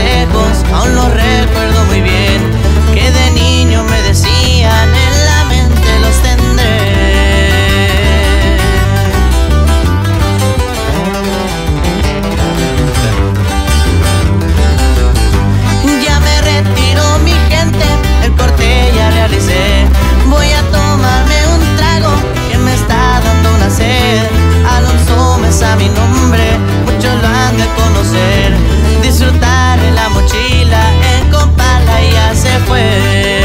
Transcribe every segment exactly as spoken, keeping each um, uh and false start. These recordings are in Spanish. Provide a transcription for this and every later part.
consejos, aún los recuerdo muy bien, que de niño me decían, en la mente los tendré. Ya me retiro mi gente, el corte ya realicé. Voy a tomarme un trago que me está dando una sed. Alonso Mesa mi nombre, muchos lo han de conocer. Disfrutar en la mochila, el compala ya se fue.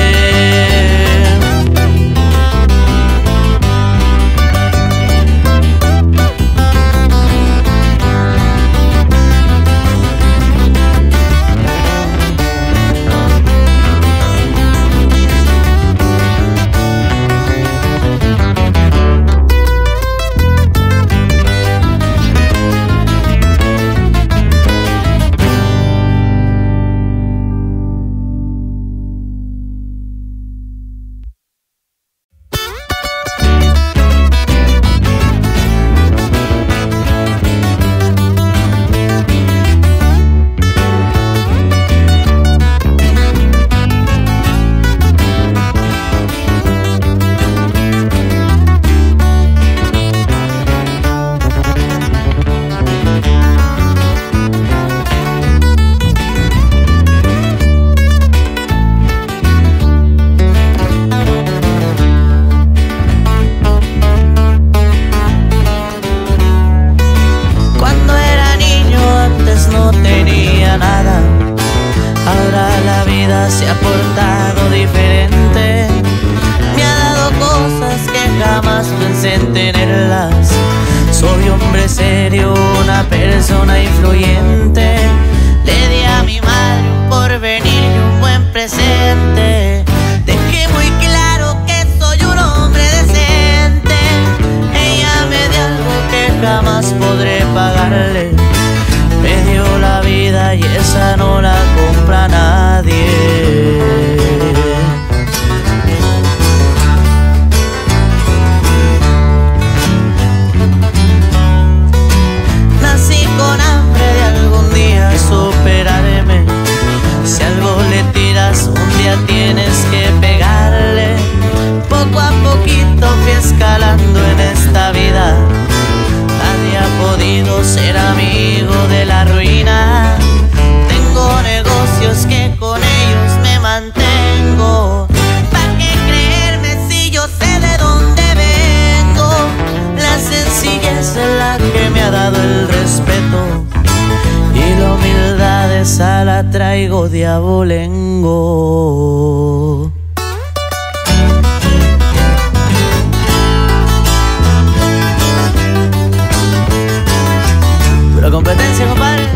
Se ha portado diferente, me ha dado cosas que jamás pensé en tenerlas. Soy hombre serio, una persona influyente. Le di a mi madre un porvenir y un buen presente. Dejé muy claro que soy un hombre decente. Ella me dio algo que jamás podré pagarle. Me dio la vida y esa no la compra nadie. Nací con hambre de algún día superarme. Si algo le tiras, un día tienes que pegarle. Poco a poquito fui escalando en esta vida. Nadie ha podido ser amigo de la ruina. Tengo negocios que con ellos me mantengo. ¿Para qué creerme si yo sé de dónde vengo? La sencillez es la que me ha dado el respeto, y la humildad esa la traigo de abolengo. Pura competencia, compadre.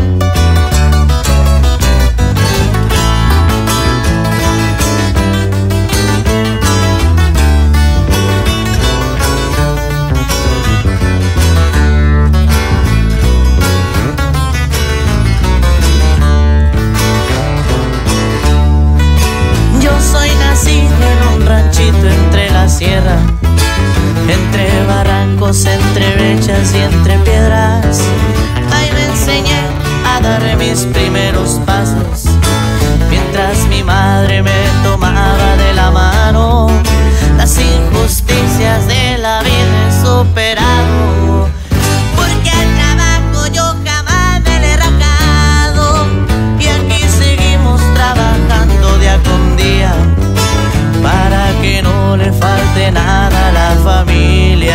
Yo soy nacido en un ranchito entre la sierra, entre barrancos, entre brechas y entre piedras. Ahí me enseñé a dar mis primeros pasos, mientras mi madre me tomaba de la mano. Las injusticias de la vida he superado, porque al trabajo yo jamás me le he rajado. Y aquí seguimos trabajando día con día, para que no le falte nada a la familia.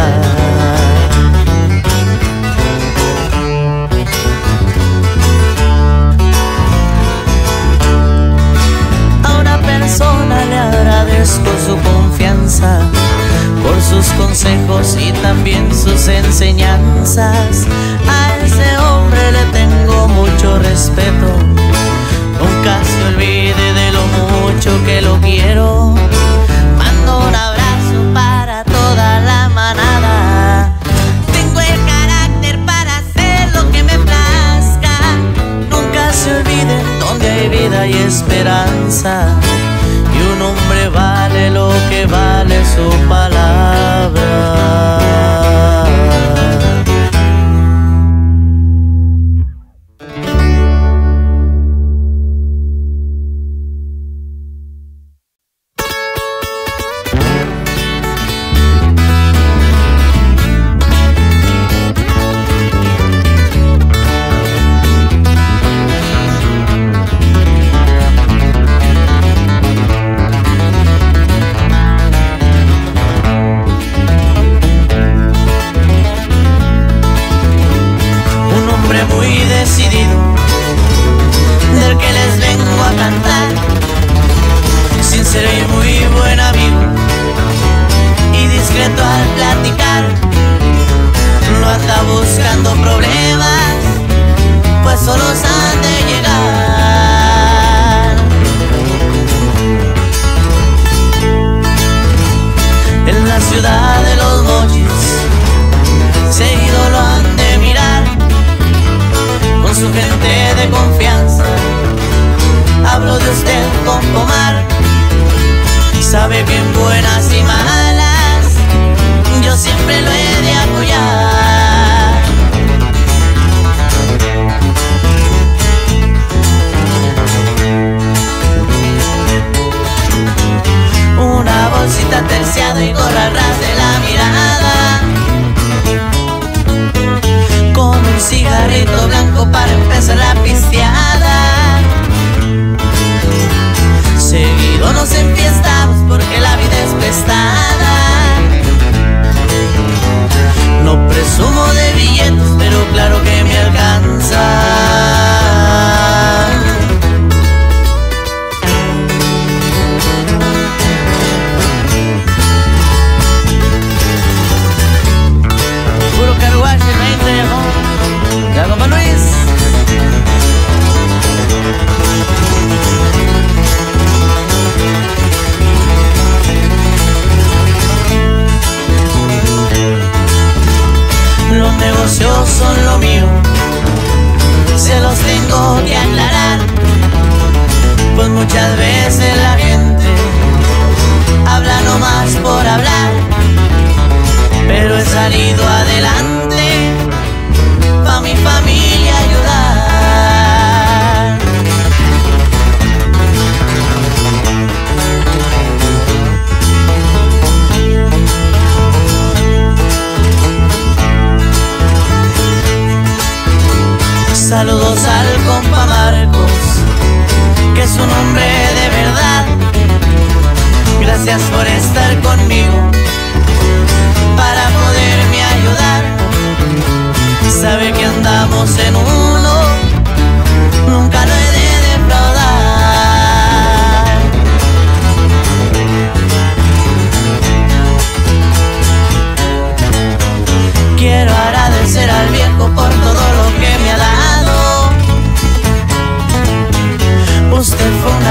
Le agradezco su confianza, por sus consejos y también sus enseñanzas. A ese hombre le tengo mucho respeto. Nunca se olvide de lo mucho que lo quiero. Mando un abrazo para toda la manada. Tengo el carácter para hacer lo que me plazca. Nunca se olviden donde hay vida y esperanza. Y un hombre vale lo que vale su palabra.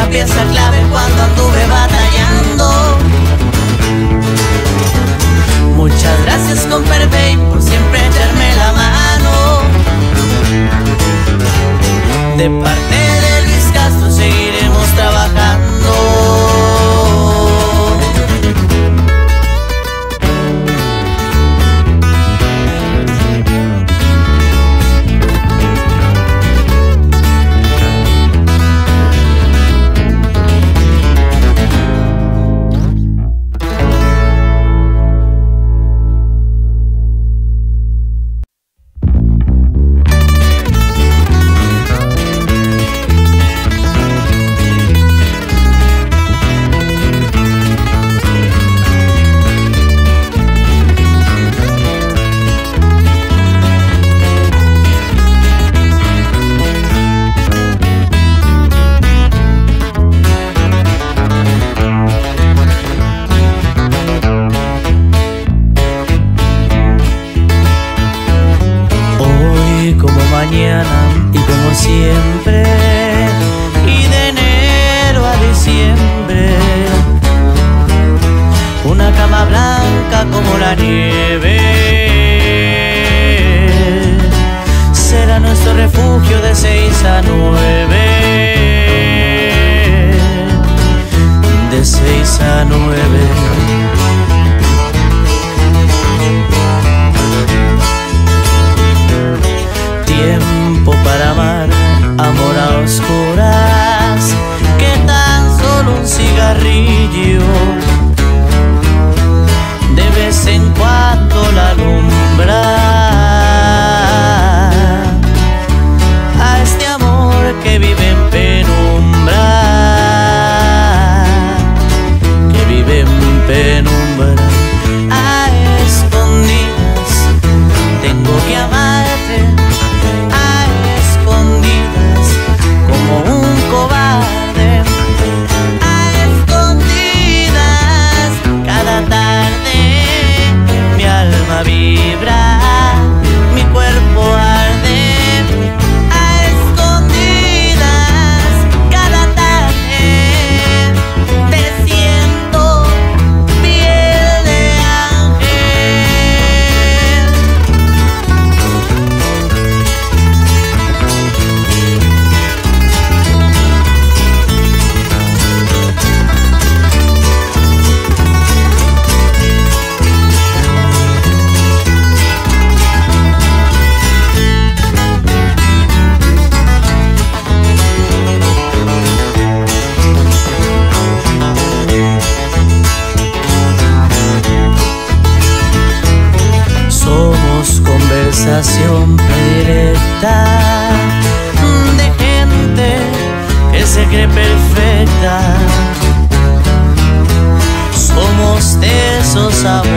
pieza clave cuando anduve batallando. Muchas gracias, compadre Babe, por siempre echarme la mano. De parte de Luis Castro seguiremos trabajando. Y como siempre, y de enero a diciembre, una cama blanca como la nieve será nuestro refugio de seis a nueve, de seis a nueve. Tiempo para amar, amor a oscuras, que tan solo un cigarrillo de vez en cuando la alumbra. A este amor que vive en penumbra, que vive en penumbra. A escondidas tengo que amarte, como un cobarde. A escondidas cada tarde mi alma vibra, mi cuerpo arde. A escondidas cada tarde te siento piel de ángel. Conversación predilecta de gente que se cree perfecta. Somos de esos amores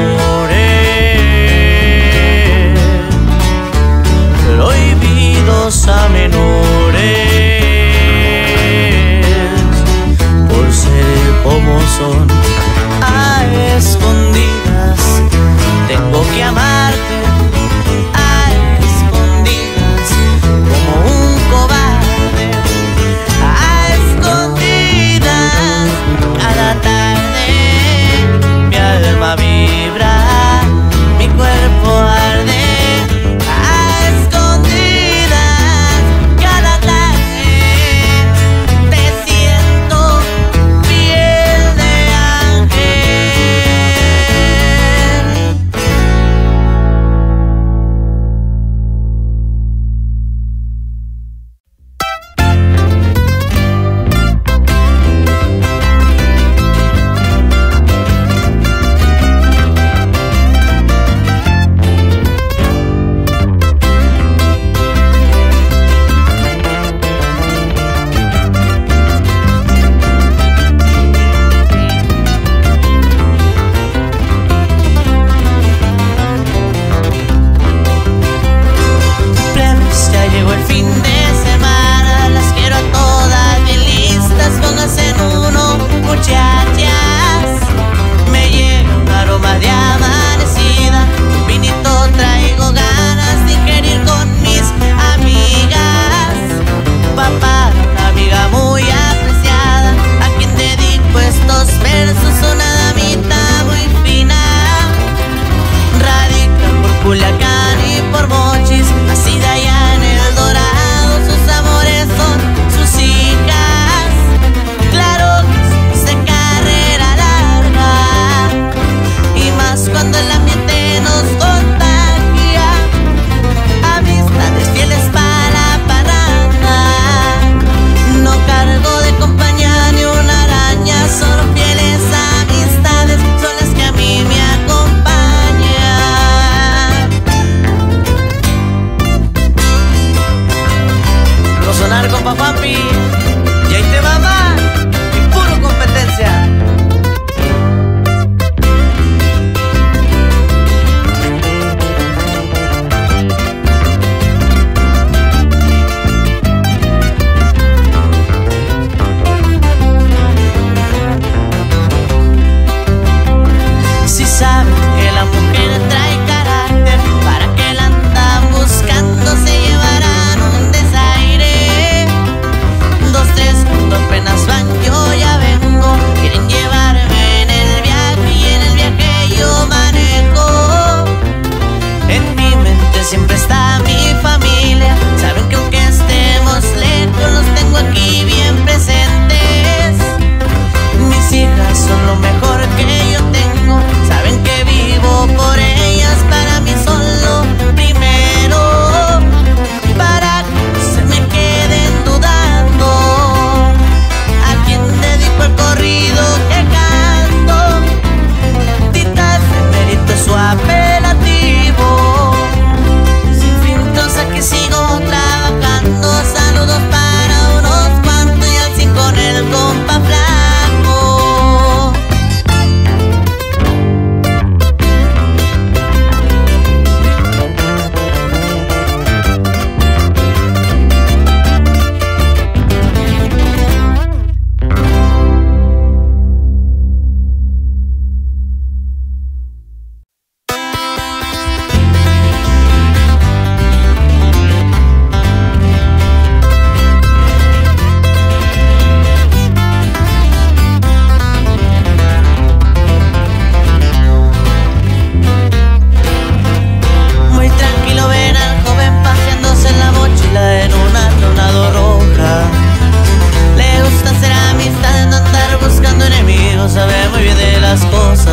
prohibidos a menores, por ser como son. A escondidas tengo que amarte, como un cobarde. A escondidas cada tarde mi alma vibra,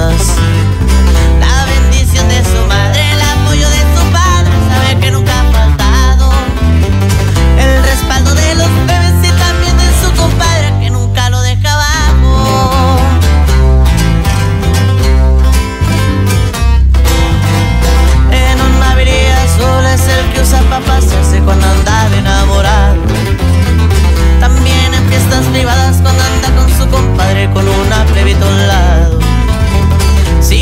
Dios. La bendición de su madre, el apoyo de su padre, sabe que nunca ha faltado. El respaldo de los bebés y también de su compadre, que nunca lo deja abajo. En un Maverick azul es el que usa para pasearse cuando anda de enamorado. También en fiestas privadas cuando anda con su compadre con una plebita a un lado. Si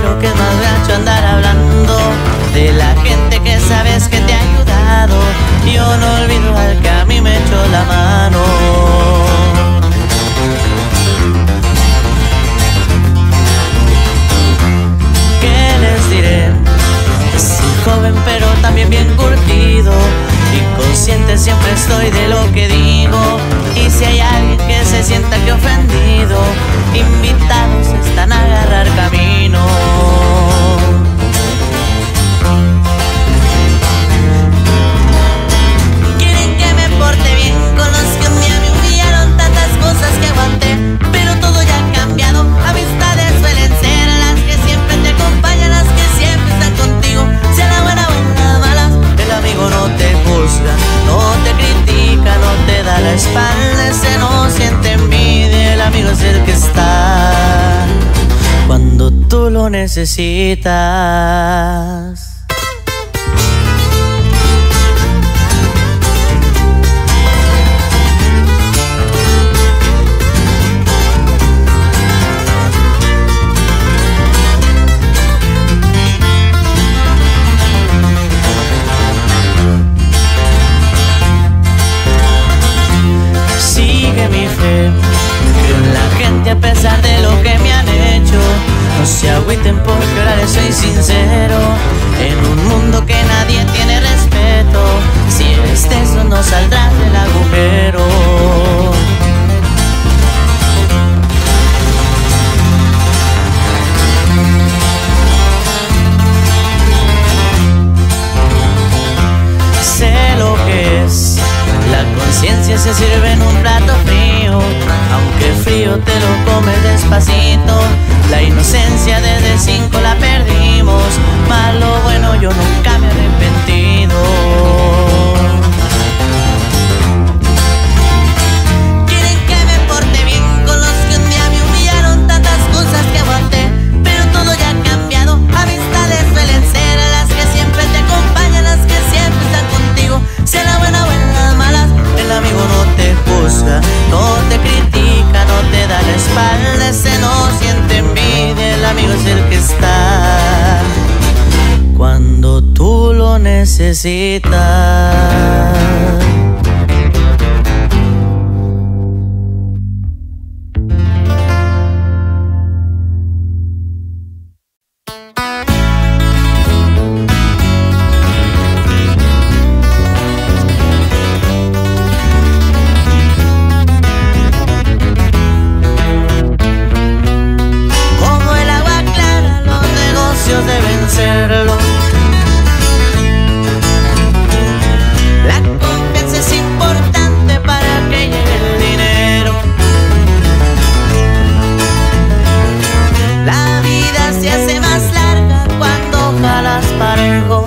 pero que es más gacho andar hablando de la gente que sabes que te ha ayudado. Yo no olvido al que a mí me echó la mano. ¿Qué les diré? Soy joven pero también bien curtido y consciente siempre estoy de lo que digo. Y si hay alguien que se sienta que ofendido, invitados están a agarrar camino. Quieren que me porte bien con los que un día me humillaron, tantas cosas que aguanté, pero todo ya ha cambiado. Amistades suelen ser las que siempre te acompañan, las que siempre están contigo, sea la buena o en las malas. El amigo no te juzga, no te critica, no te da la espalda, ese no siente envidia. El amigo es el que está cuando tú lo necesitas. Mi fe, creo en la gente a pesar de lo que me han hecho. No se agüiten porque ahora les soy sincero. En un mundo que nadie tiene respeto, si eres de eso no saldrás del agujero. Sé lo que es, la conciencia se sirve en un plato frío, aunque frío te lo comes despacito. La inocencia desde cinco la perdimos, más lo bueno yo nunca me he arrepentido. Quieren que me porte bien con los que un día me humillaron, tantas cosas que aguanté, pero todo ya ha cambiado. Amistades suelen ser las que siempre te acompañan, las que siempre están contigo, sea la buena o en las malas. El amigo no te juzga, no te critica, no te da la espalda, ese no siente envidia. El amigo es el que está cuando tú lo necesitas. Deben serlo. La confianza es importante para que llegue el dinero. La vida se hace más larga cuando jalas parejo.